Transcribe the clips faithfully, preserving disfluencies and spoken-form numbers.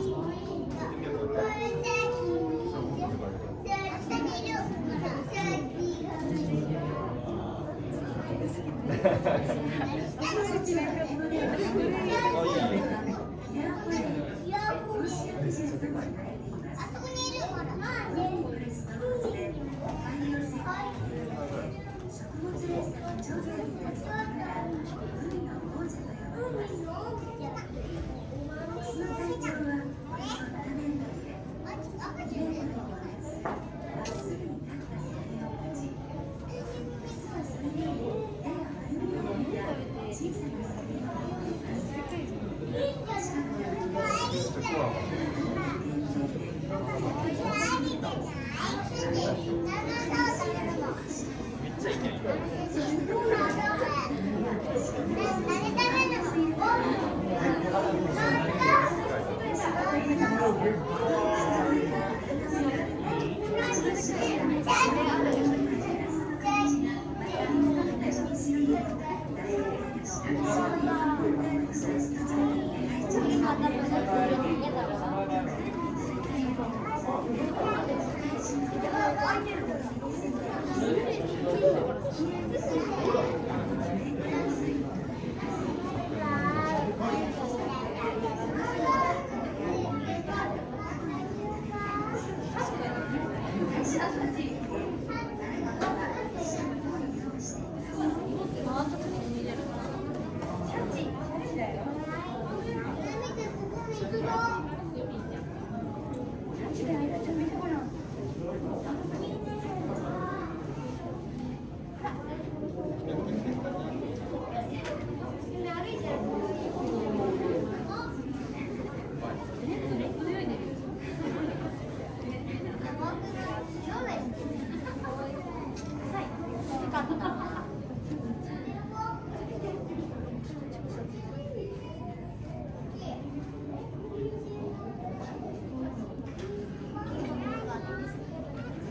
こ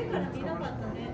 から見なかったね。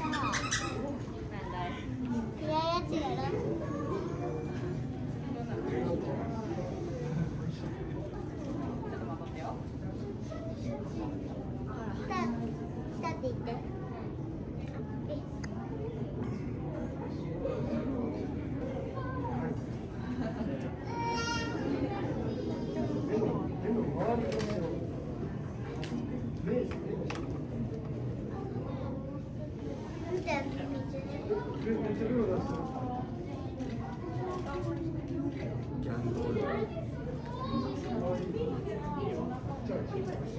暗いやつやろ。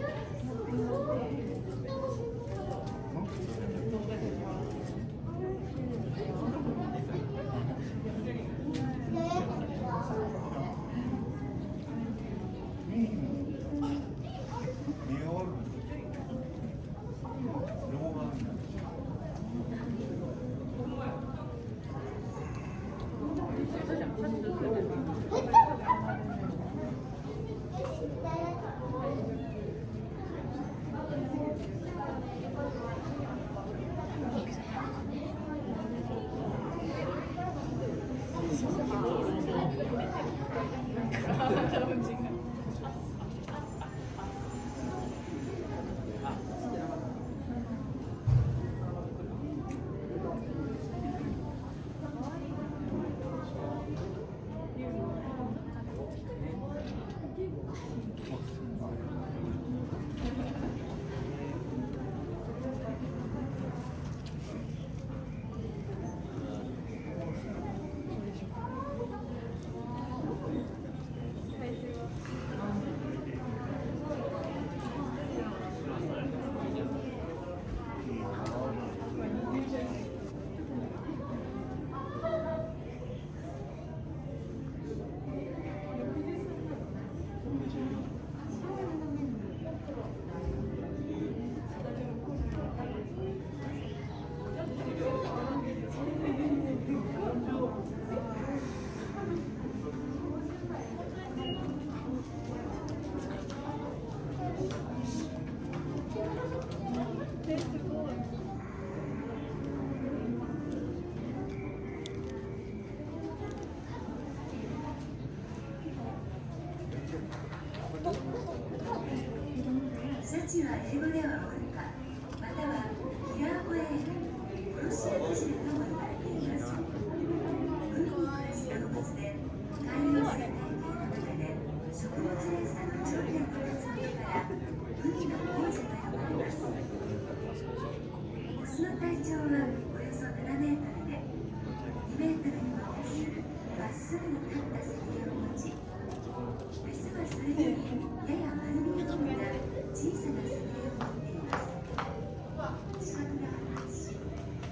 字は英語ではオルカ、またはヒラーホエール、殺し屋クジラとも言われています。海に暮らす動物で、海洋生態系の中で食物連鎖の頂点に立つことから海の王者と呼ばれます。オスの体長はおよそななメートルで、にメートルにも達するまっすぐに立った背鰭を持ち、メスはそれよりやや丸みを帯びた小さな背鰭を持っています。視覚が発達し、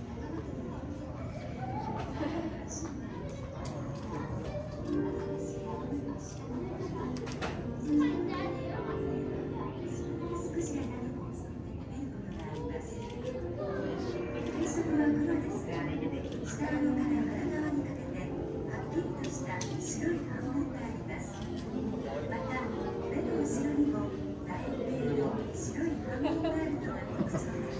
スクジラなども襲って食べることがあります。体色は黒ですが、下顎から腹側にかけてはっきりとした白い斑紋があります。また、目の後ろにも楕円形の白い斑紋があるのが特徴的です。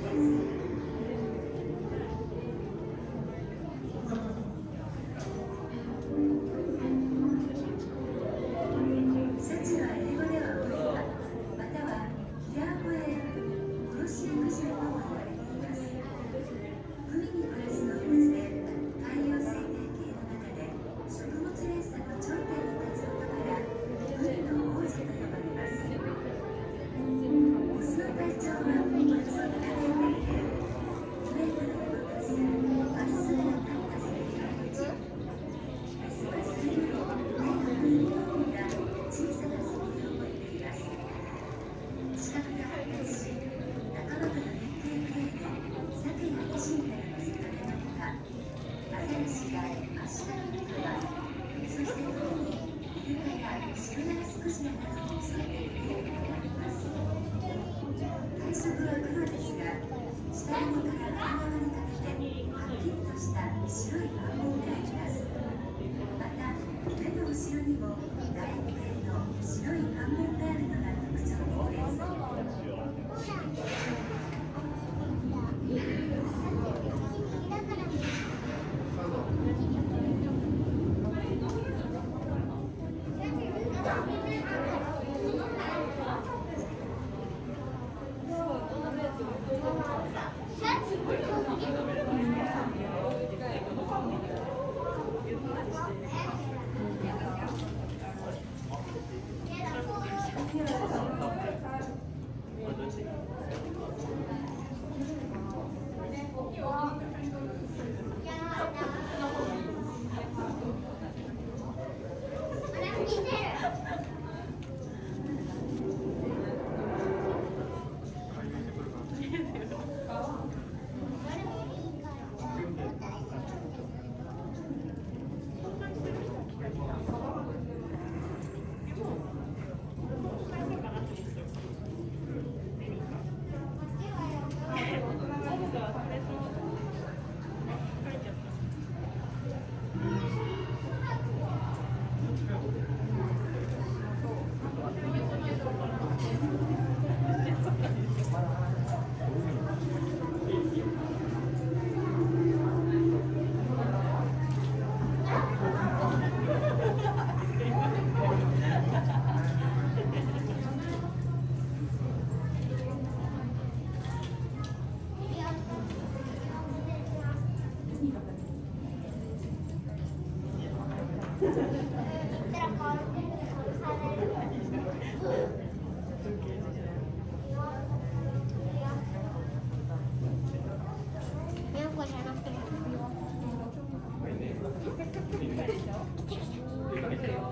来るよ。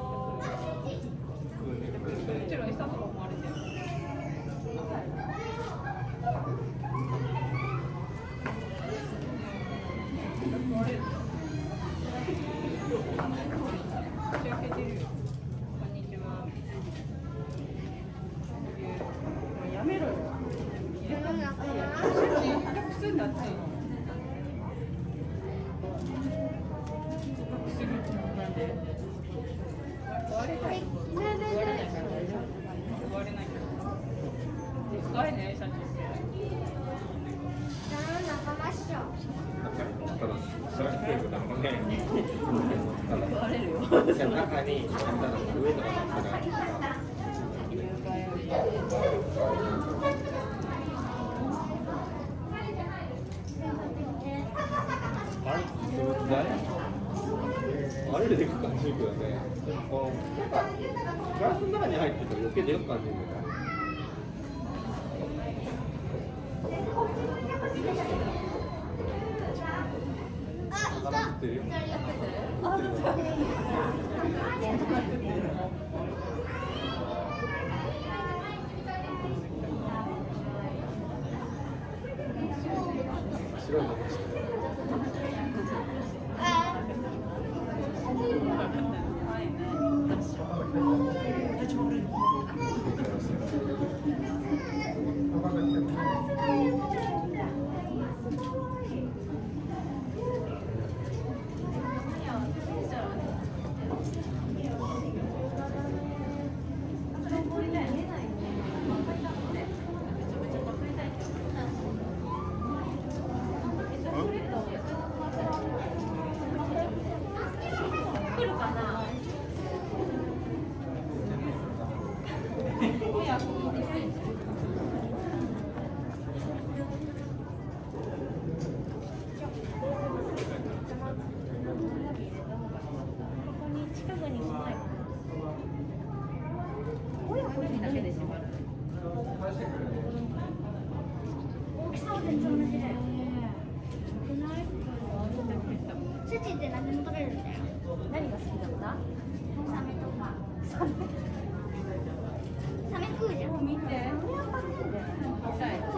もちろん餌とかもあるんだよ。やめろよ。普通になってる。なんで？割れない。割れないから大丈夫。割れないから。使えない写真。 ただ、それは結構なんかね。 割れるよ。 中に、上とかだったら。あれ、あれでかく感じるけどね。こう、なんか、ガラスの中に入ってたら余計でかく感じるんだよね。白いのもしてる。 大きさは全然同じだよ。スチって何でも食べるんだよ。 何が好きだった？ サメとか。サメ。サメ食うじゃん。 見て。痛い。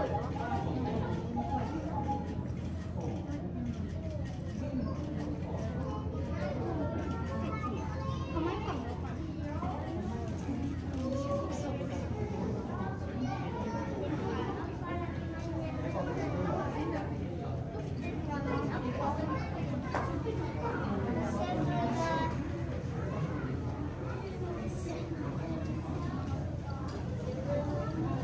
こ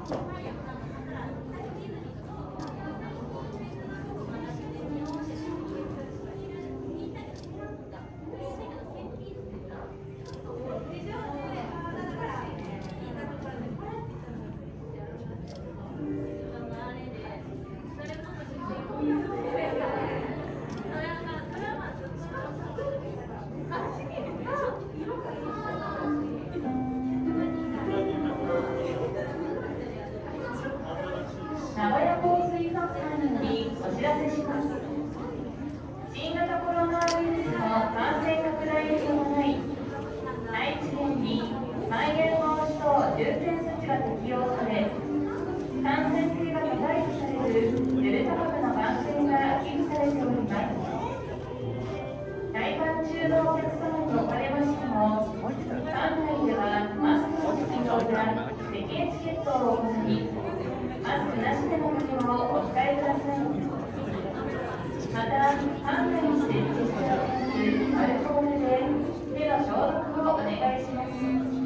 名古屋港水族館よりお知らせします。新型コロナウイルスの感染拡大に伴い、愛知県にまん延防止等重点措置が適用され、感染性が高いとされるデルタ株の感染が危惧されております。来館中のお客様におかれましても、館内ではマスクの着用や席エチケットを行い、マスクなしでの利用をお控えください。また、館内に設置しておりますアルコールで手の消毒をお願いします。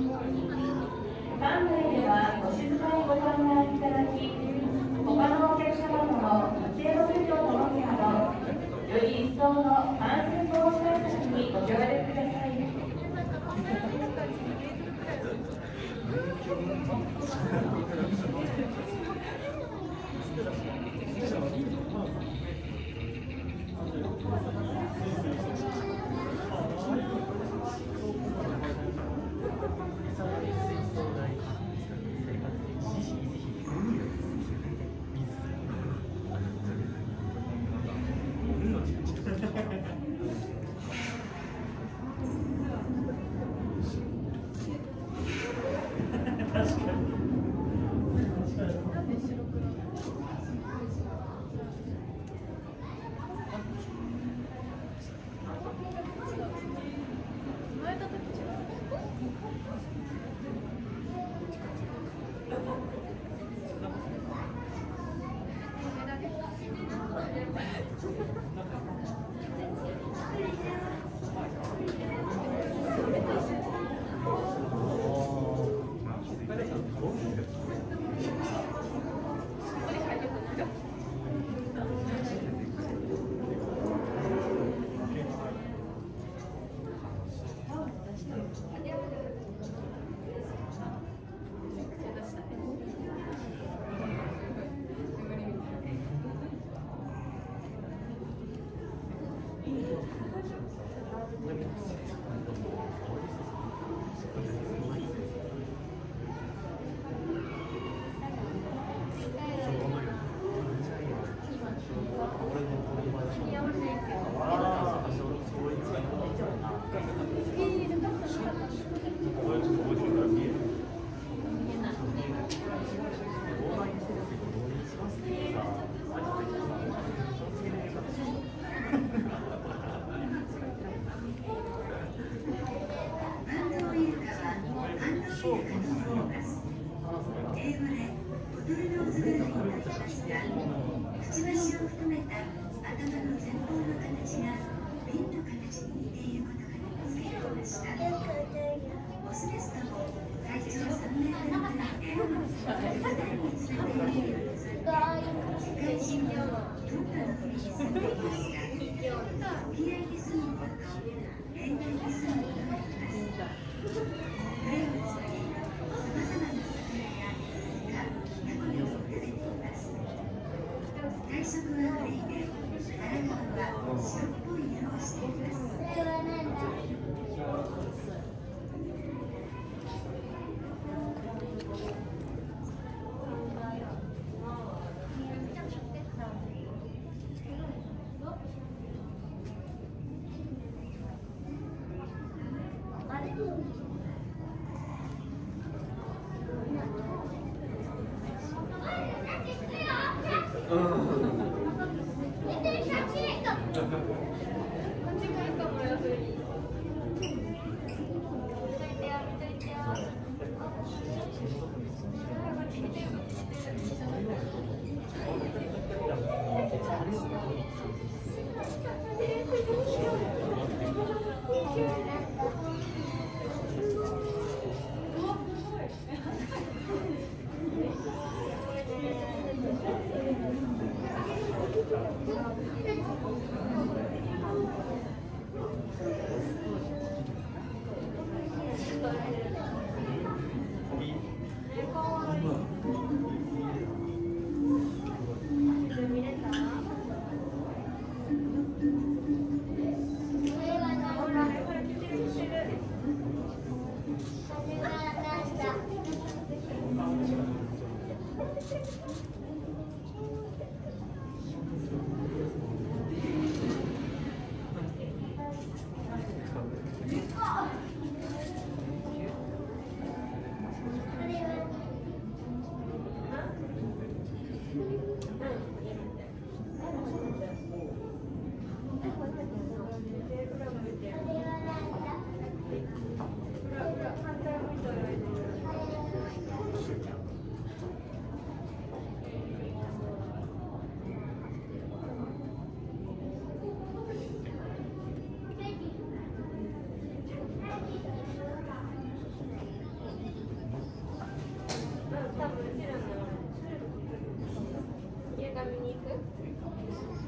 館内ではお静かにご観覧いただき、他のお客様との一定の距離を保つなど、より一層の感染防止対策にご協力ください。 見に行く？